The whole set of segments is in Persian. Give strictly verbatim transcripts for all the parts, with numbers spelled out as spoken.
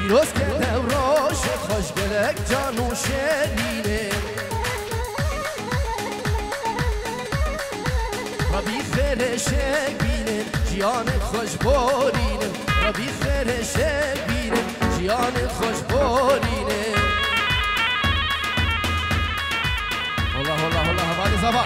پیروز کرده و روش خوشگلک جانو شرینه ربی خیرشک بینه جیانت خوش بارینه ربی خیرشک بینه جیانت خوش بارینه الله الله الله حوالی زبان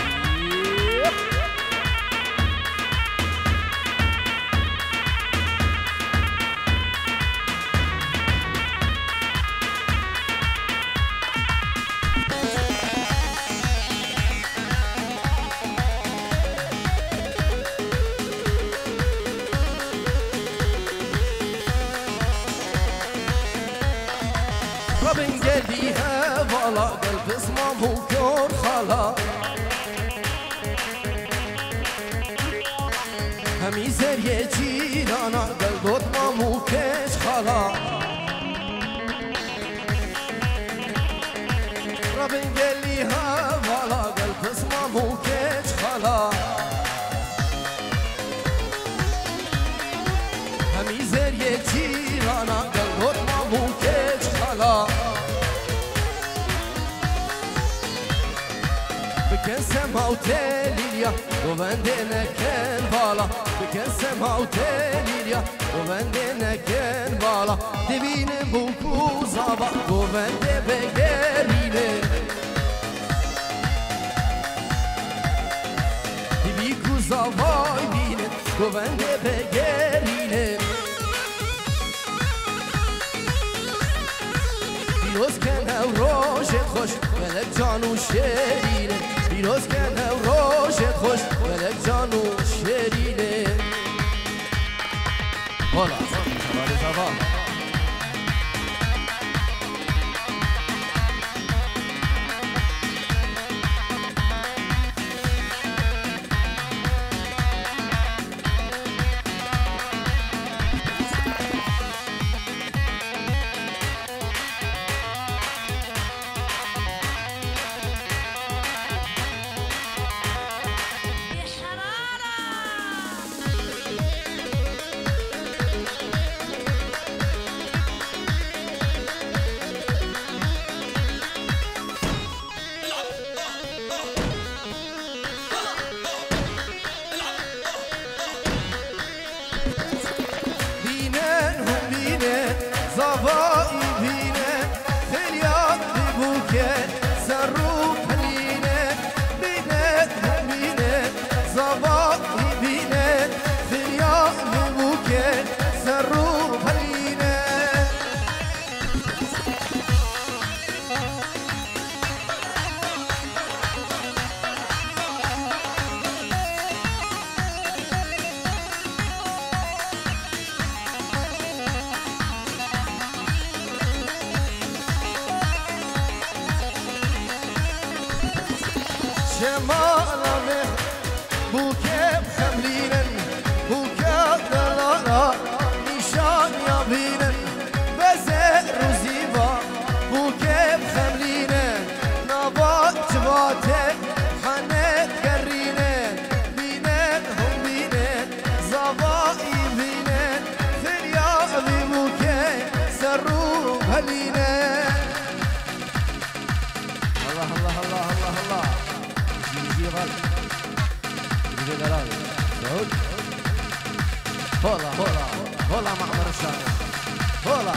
ربن قلبيها والا قلب اسمه كون خلا همي زريه جيرانا قلبوت مامو كش خلا ربن قلبيها والا قلب اسمه كش خلا همي زريه جيرانا قلبوت مامو كش خلا بكن سما وتليليا وبندنا كان بالا بكن سما وتليليا وبندنا كان بالا دبين بوكو زابا وبند بقرينه دبيكو زابا يبينه وبند بقرينه پیروز کنه و روشت خوش ملک جانو شرینه پیروز کنه و روشت خوش ملک جانو شرینه حالا شمال زبان زوایی بینه فریاد ببوکه سر رو پلینه بینه بینه زوایی بینه فریاد ببوکه سر رو پلینه شمالمه بوكب خملينن بوكب دلارا نشان يابينن بزر وزيبا بوكب خملينن نبات جواتك حنت قرينن بينن هم بينن زبائي بينن فريابي بوكب سرو هلينن الله الله الله الله الله غالب يجي دلال سعود هولا هولا هولا معمر الشارع هولا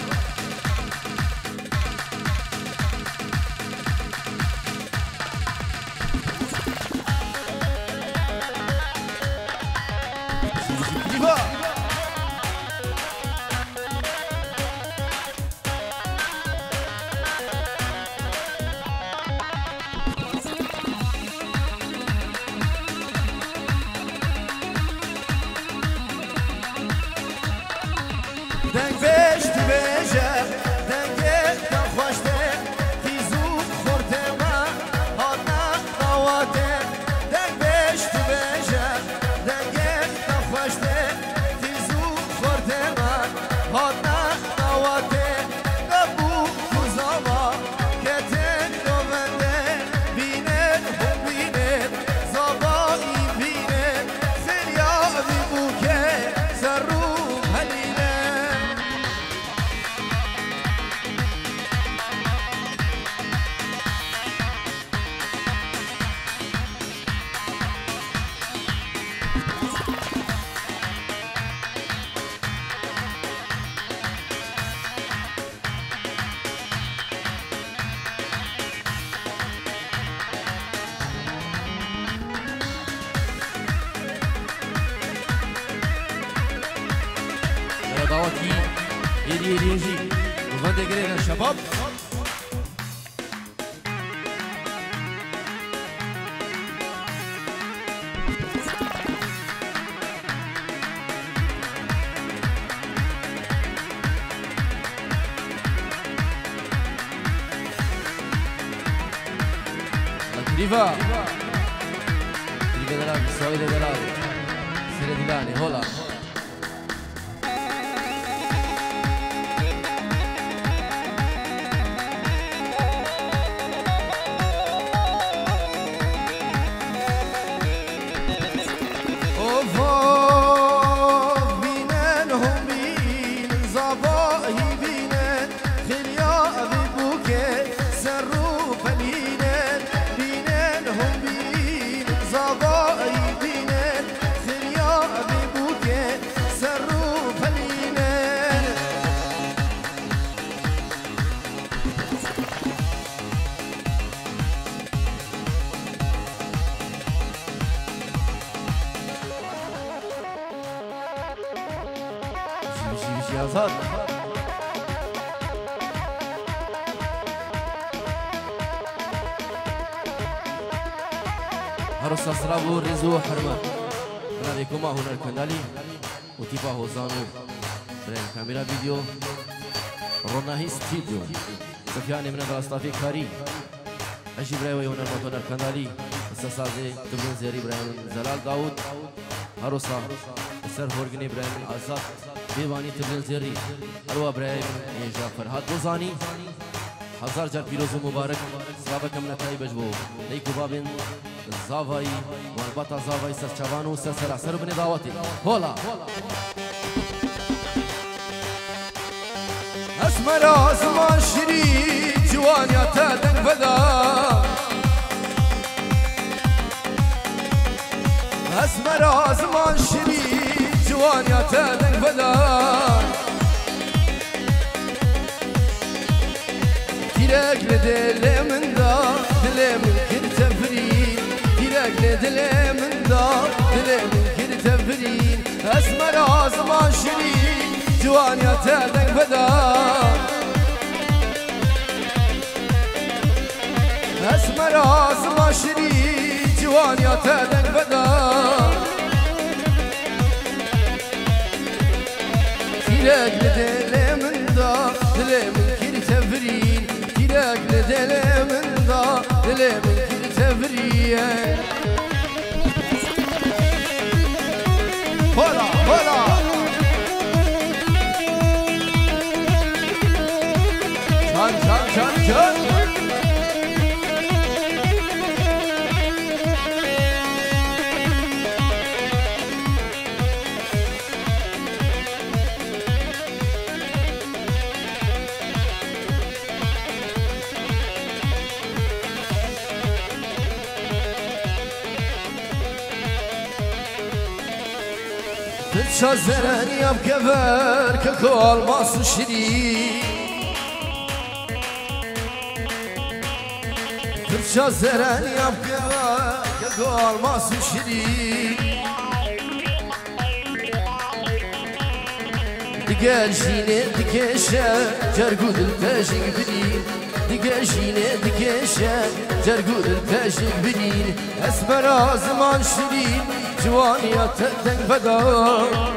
دنگ بش تو بشه دنگ خوشته تیزو خورده من حالا قواته دنگ بش تو بشه دنگ خوشته تیزو خورده من حالا قواته نبو کزاوا که تن دومنده بینه هم بینه زبایی بینه سریابی بو که سر رو هلیله دعواتي يدي يدي وفند قرينا الشباب Diva Diva della Soy de della Sere di Lani, hola Azad هرس أسرابو رزو حرمة بناديكما هنا الكندالي وتفاهو زانو برين كاميرا فيديو روناهي ستيديو سفياني من الأستافي كاري أجي برايوي هنا المطور الكندالي الساسازي تبين زيري برايم زلال داود هرسا سر هورغني برايم آزاد دیوانی تبلیغ زیری اروا برایم اینجا فرهاد روزانی هزار جار پیروز و مبارک سرابه کم نتایی بجبو لیکو بابین زاوایی والباتا زاوایی سر چوانو سر سر سر بنی دعوتی هولا اسمر آزمان شری جوانیا تا دنگ بدا اسمر آزمان شری جوانيا تادن بدار تيراك لدلي من دار دلي من كل تفرين تيراك لدلي من دار دلي من كل تفرين اسمر عظمان شرين جوانيا تادن بدار اسمر عظمان شرين جوانيا تادن بدار تيراك لدلي من دار دلي من كل تفرين تيراك لدلي من دار دلي من كل تفرين هلا هلا شان شان شان شان شازرني بكفر ككل ماس شري شازرني بكفر ككل ماس شري دقال جيني دقاشا جرقود التاجي بدين دقال جيني دقاشا جرقود التاجي بدين اسمر زمان شرين جوانيا تدن بدار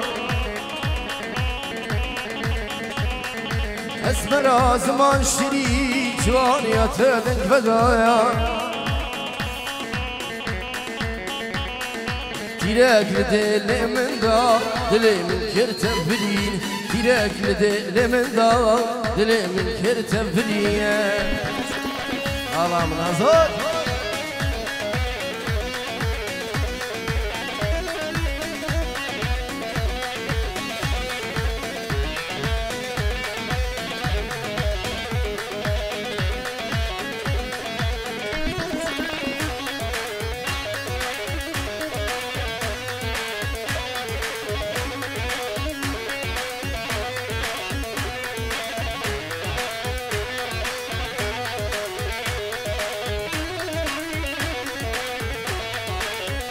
اسمر زمان شري جوانيا تدن بدار تيراك لدلي من دار دلي من كرتم برين تيراك لدلي من دار دلي من كرتم برين الله من هزار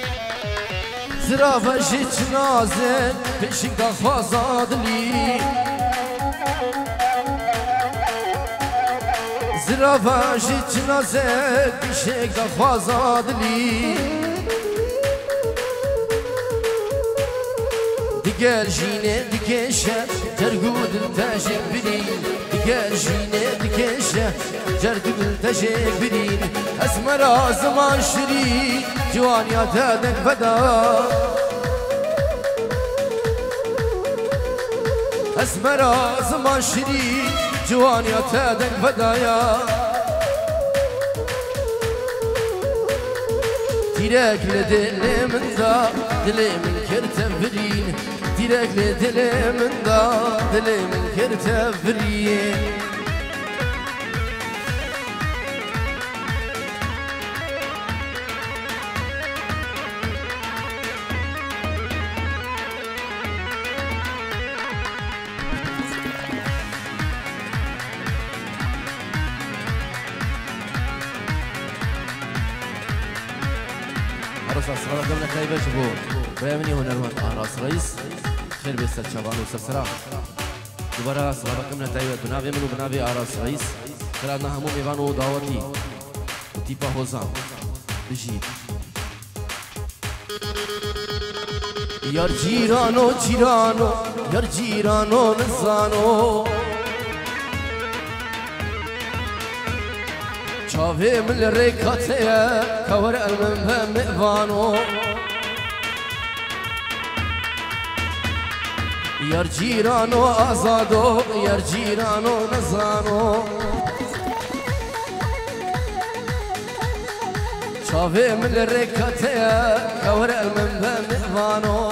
زرافة جيت نازل بشيك دا خازادلي زرافاشی جنازه بیشک دا خوازادلی دیگر جینه دیکشه جرگود تشک برین دیگر جینه دیکشه جرگود تشک برین اسمر آزمان شری جوانیات دک فدا اسمر آزمان شری جوانیات دک فدایا تیرک لدل من دا دل من کرتم برین تیرک لدل من دا دل من کرتم برین عروس أسرار قبل خيبة شبو بيامني هنا الوان أهراس رئيس خير بيستر شبان وسرسرا دوباره أسرار قبل تايوة بنابي منو بنابي أهراس رئيس خلالنا همو ميوانو دعوتي وتيبا هوزان بجيب يار جيرانو جيرانو يار جيرانو نزانو شافي من الريكاتية كور المنبه مئفانو يار جيرانو آزادو يار جيرانو نزانو شافي من الريكاتية كور المنبه مئفانو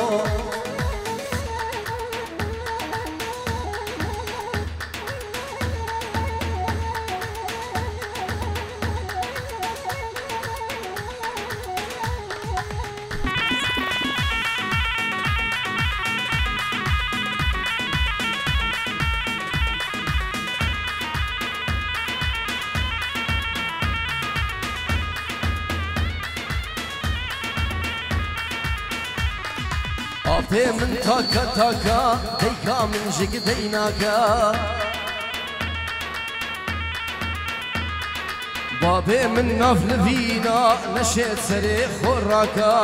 أبي من تاكا تاكا ديكا من جيك ديناكا بابي من نفل فينا نشيت سريخ خراكا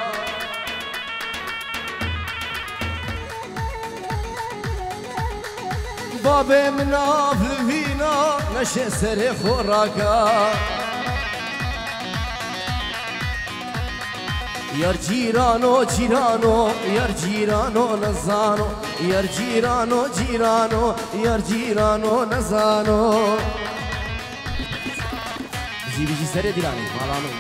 بابي من نفل فينا نشيت سريخ خراكا يار جيرانو جيرانو يار جيرانو نزانو يار جيرانو جيرانو يار جيرانو نزانو جي بيجي سري ديراني مالانو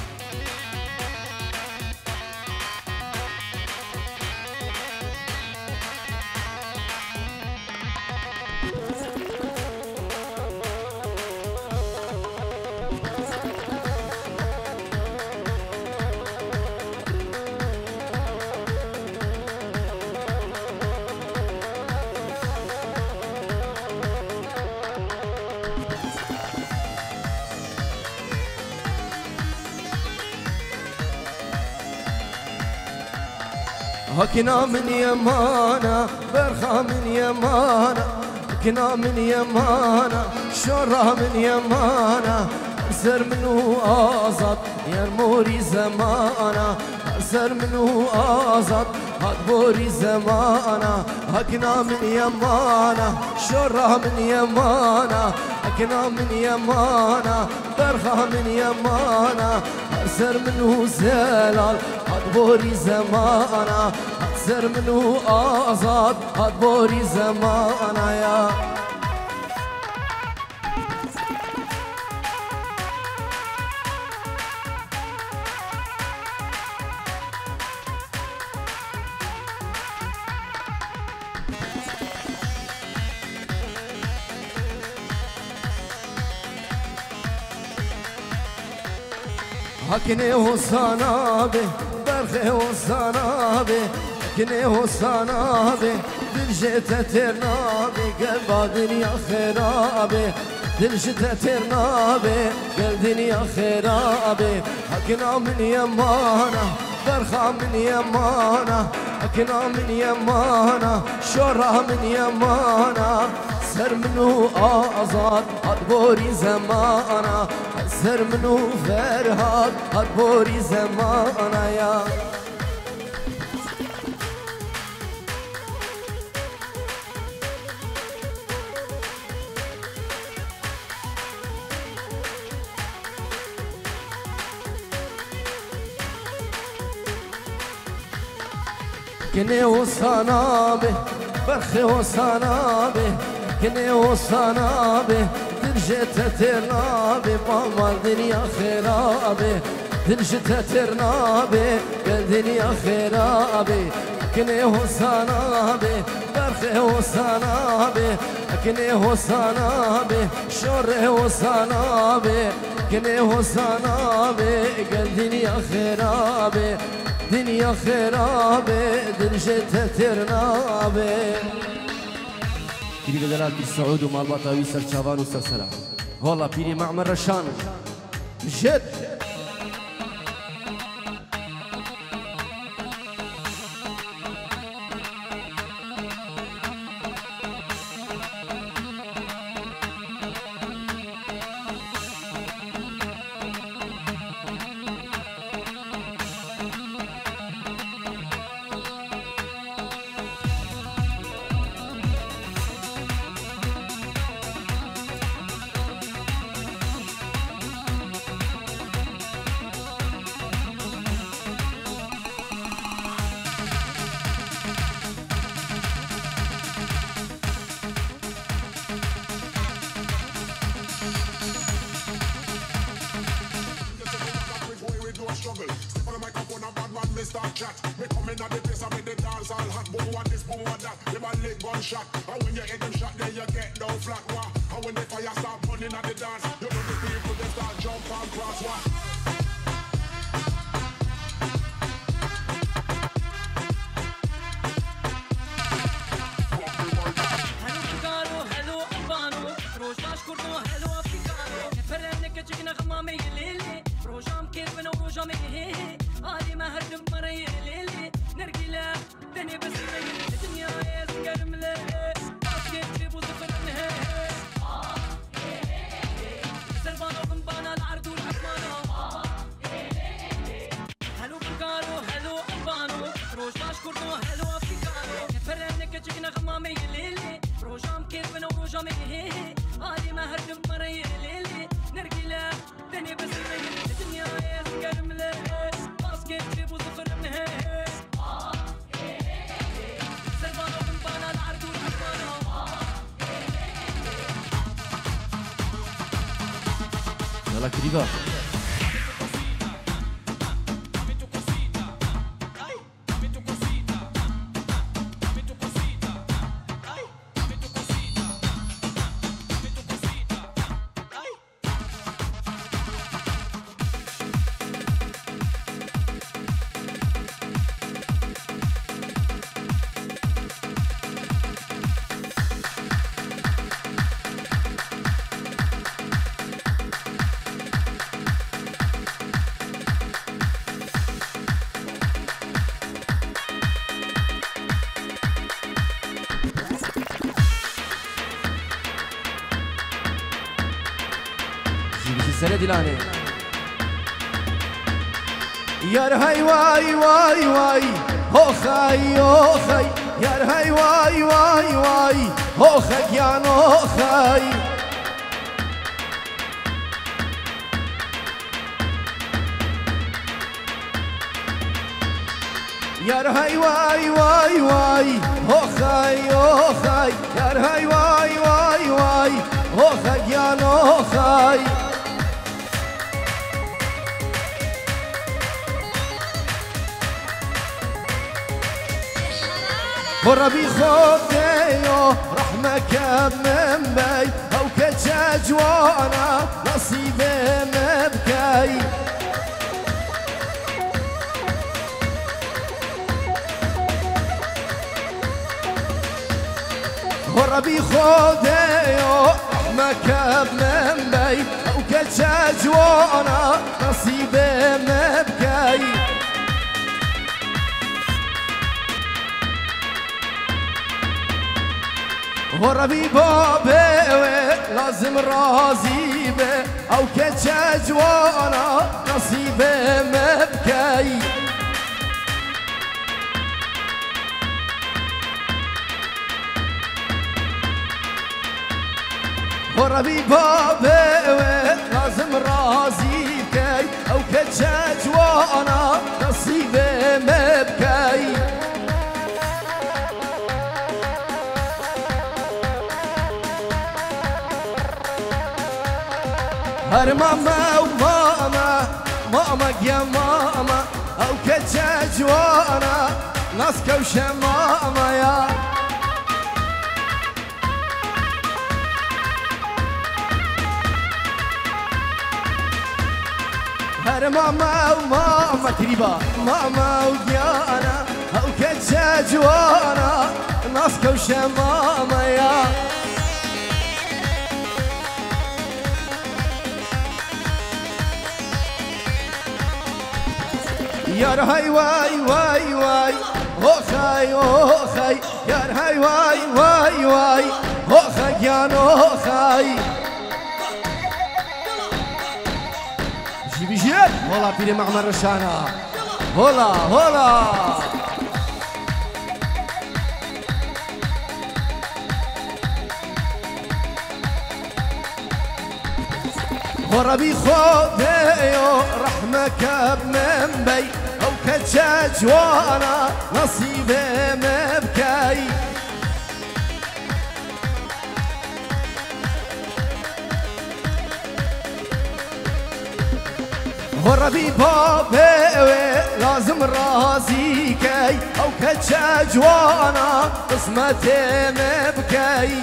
هكنا من يمانا برخا من يمانا هكنا من يمانا شرا من يمانا أرسر منو آزاد يرموري زمانا أرسر منو آزاد هدبوري زمانا هكنا من يمانا شرا من يمانا هكنا من يمانا برخا من يمانا أرسر منو زلال هدبوري زمانا أرسر منو آزاد هدبوري زمانا يا هكني وصانا به برخي وصانا به هكني وصانا به دلجت ترنا به قلب دنيا خرابه دلجت ترنا به قلب دنيا خرابه هكنا من يمانا برخا من يمانا هكنا من يمانا شرا من يمانا سر منو آزاد هاد بوری زمانا سر منو فرهاد هاد بوری زمانا یا کنه و سانابه برخه و سانابه کنه و سانابه درجة ترنابه بامال دنیا خرابه درجة ترنابه دنیا خرابه کنه و سانابه برخه و سانابه کنه و سانابه شره و سانابه کنه و سانابه دنیا خرابه دنيا خرابة درجة ترنابة بيري بدلات بالسعود ومال بطاوي سر شابان وسر سلام والله بيري معمر رشان جد يلا كريبا سنة دلاني يار هاي واي واي واي هو خاي هو خاي يار هاي واي واي واي هو خاي يا نو خاي يار هاي واي واي واي هو خاي هو خاي يار هاي واي واي واي هو خاي يا نو خاي وربي خديو رحمك من بي او كجاج وانا نصيبي مبكي وربي خديو رحمك من بي او كجاج وانا نصيبي مبكي غربي بابي لازم راضي به او كتش وانا نصيبه مبكي غربي بابي لازم راضي كي او كتش وانا نصيبه مبكي هر ماما وماما ماما يا ماما او كتش وانا ناسكو شماما يا هر ماما وماما تريبا ماما ويانا او كتش وانا ناسكو شماما يا يار هاي واي واي واي هو خاي هو خاي يار هاي واي واي واي هو خاي يا نو خاي جيبي جيب هلا بيري معمر رشانا هلا هلا غربي خوديو رحمك بمن بي او كتش وانا نصيبي مبكي غربي بابي لازم راسي كي او كتش وانا قسمتي مبكي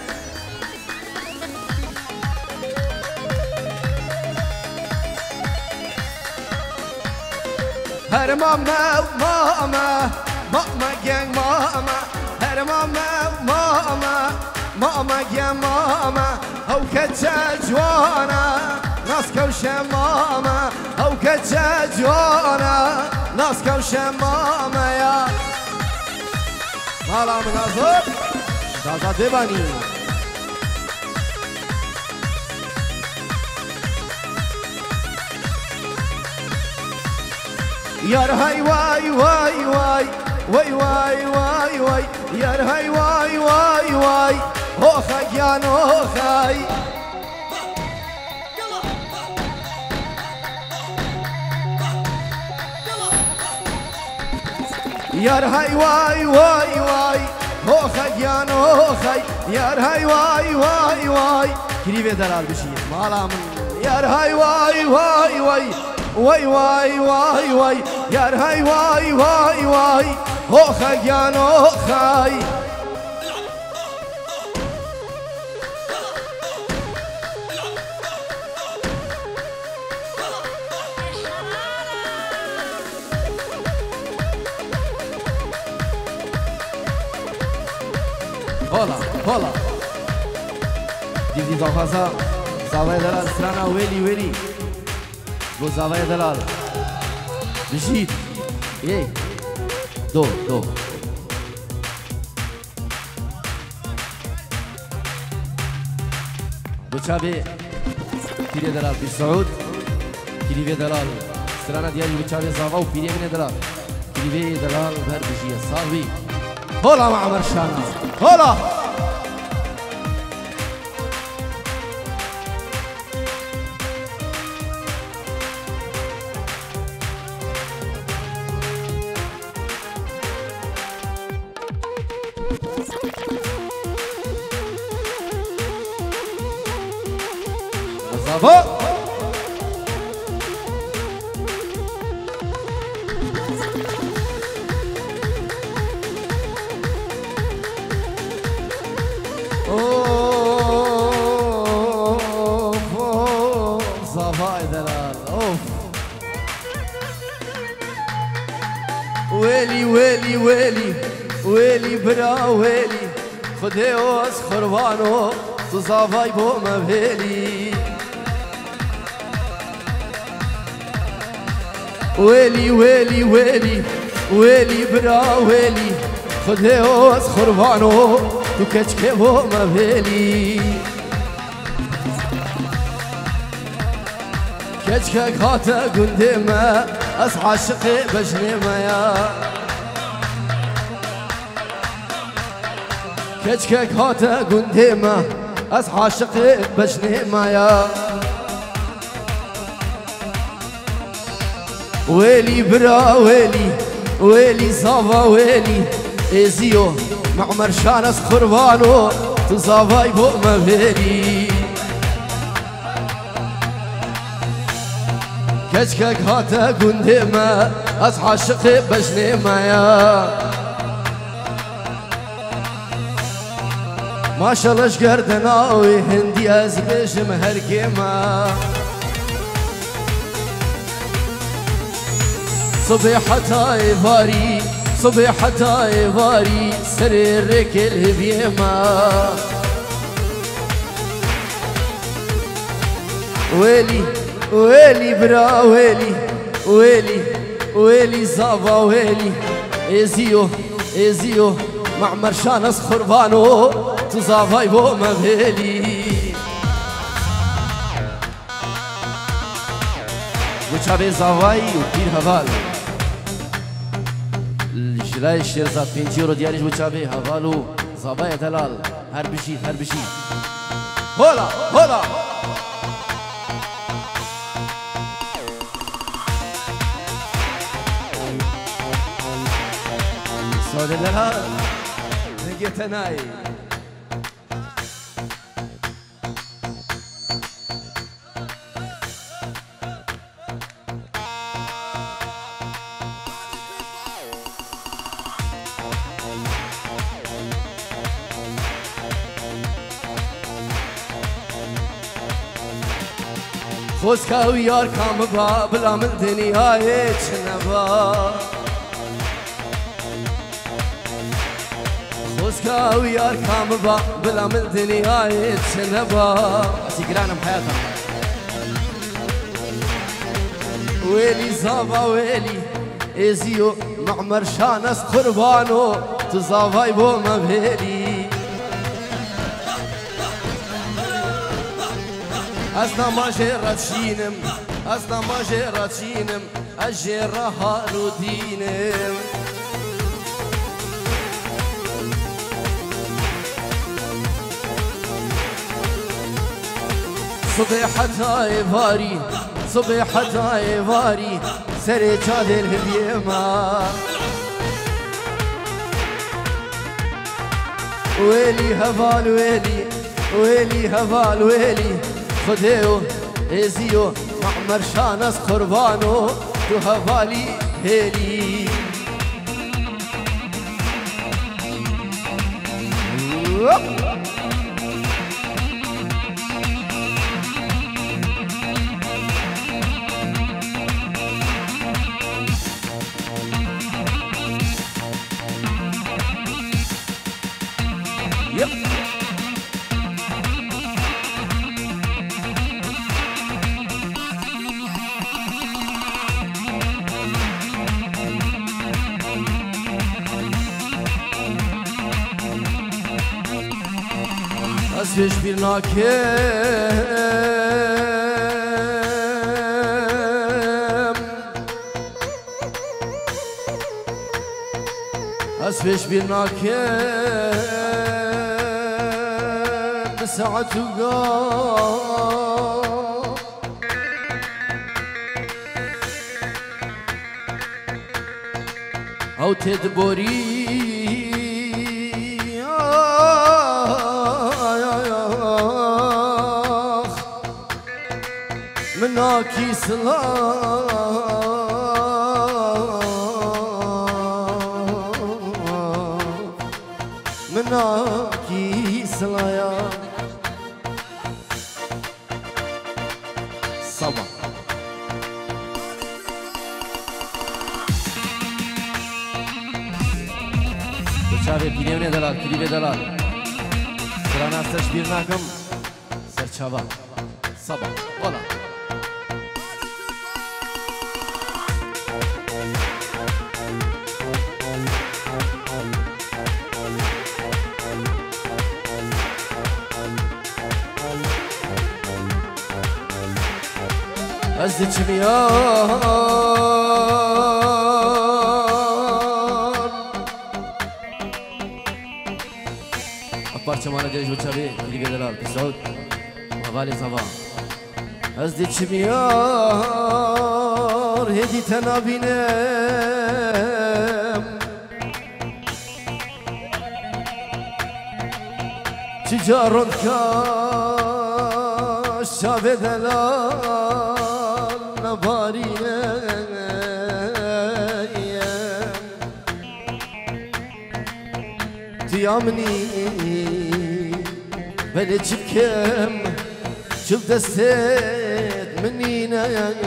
هر ماما ماما ماما جان ماما هر ماما ماما ماما جان ماما او كتش وانا ناسكو شماما او كتش وانا ناسكو شماما يا مالا مناظر دازا ديباني يار هاي واي واي واي واي واي واي واي يار هاي واي واي واي هو خاي يا نو خاي يار هاي واي واي واي هو خاي يا نو خاي يار هاي واي واي واي كريبه دلال بشير مالا من يار هاي واي واي واي واي واي واي واي يار هاي واي واي واي هو خاي يا نو خاي هلا هلا دي دي زافازا زاوية دلال سرانا ويلي ويلي گو زاوية دلال بجيت ايه دو دو بچابي كيري دلال بسعود كيري دلال سرانا ديالي بچابي زاوا وبيري من دلال كيري دلال بهر بجيه صاوي هلا مع مرشانا هلا Bravo! ويلي ويلي ويلي ويلي برا ويلي خديوس خربانو تزافاي بو مبهلي ويلي ويلي ويلي ويلي برا ويلي خديوس خربانو تو کچکه و مبلی کچکه کاتا گنده ما از عاشق بجنه مایا کچکه کاتا گنده ما از عاشق بجنه مایا ويلي برا ويلي ويلي صافا ويلي ازيو معمر شانس قربانو تصافاي بو مبيلي كشكك هاتا قندما اصحى الشقي بجني مايا ما شاء الله شقردناوي هندي ازبش مهركيما صبيحة ايفاري صبيحة ايفاري سريرك الهبيما ويلي ويلي برا ويلي ويلي ويلي زافا ويلي ازيو ازيو معمر شانس خربانو تزافاي بو مبهلي وچابي زافاي وبير هفال الجلاي الشيرزات بنتيرو دياريش وچابي هفالو زافاي دلال هر بشي هر بشي هولا هولا سود دلال نجيتناي خوزكا ويار كام با بلا من دنياي چنبا خوزكا ويار كام با بلا من دنياي چنبا سيقرانم حياتها ويلي زافا ويلي ازيو معمر شانس قربانو تزافاي بو مبهلي أصلا ما جرت شينم أصلا ما جرت شينم أجر هارو دينم صبيحة ايفاري صبيحة ايفاري سري جادل الهبيما ويلي هفال ويلي ويلي هفال ويلي خديو ازيو معمر شانس قربانو تو هفالي هيلي يب أسفش برناكم أسفش برناكم بساعة وقام أو تدبري مناكي سلام مناكي سلايا صبا بچاوه پیرێونێ دەلال کلیبێ دەلال سرانە سەرشبیر ناکەم سەرچاوە سەبا وەڵا از چمیان پرچمان جیش بچه بی دلال بسعود موالی صفا از چمیان هدی تنابینم تجارون کاش شاب دلال نبارینم تیامنی بلی چکم چل دستت منینا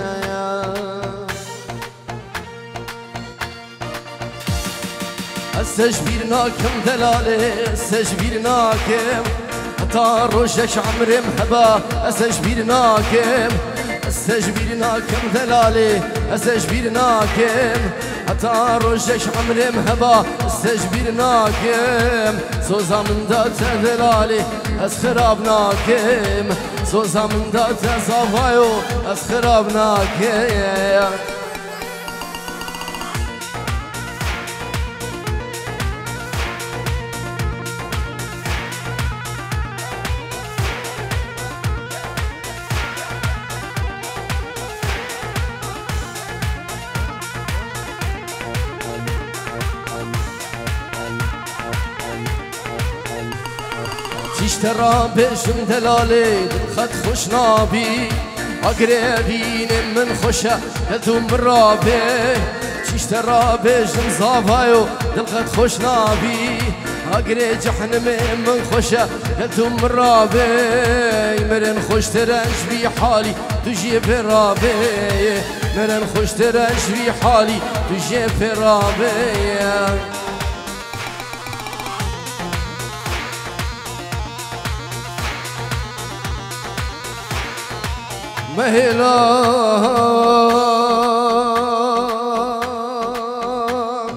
استجبير ناكم دلالي استجبير ناكم حتى روشك عمري محبا استجبير ناكم استجبير ناكم دلالي استجبير ناكم حتى روشك عمري محبا استجبير ناكم سوزا من دات دلالي اسخراب ناكم سوزا من دات صفايو اسخراب ناكم ترى بشم دلالي خد خوش نابي اقربين من خوشة هدوم رابي ترى بشم صافايو دل خد خوش نابي اقرب جحنم من خوشة هدوم رابي مرن خوش ترنش بي حالي تجيب رابي مرن خوش ترنش بي حالي تجيب رابي مهلان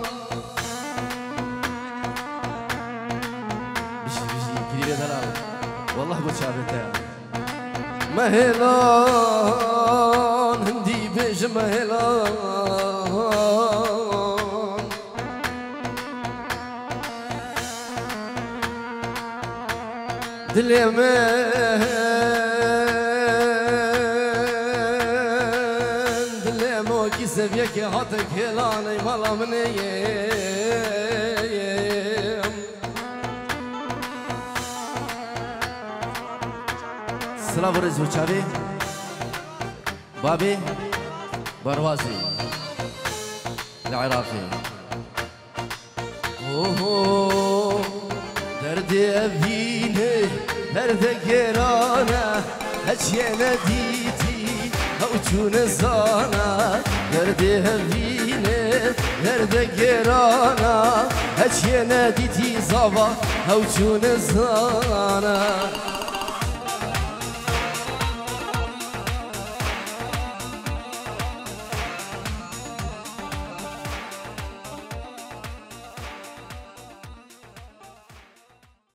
بشي بشي كريبة دلال والله بتشابهتها مهلان هندي بيج مهلان دلي مهلان سبيك هاتك هلاني مالا منيم سلام رزو چاوي بابي بروازي العراقي اوه درد ابيني درد كيرانا هجينا ديتي او چون زانا درد هفینه درد گرانا هچیه ندیدی زاوا او چون زانا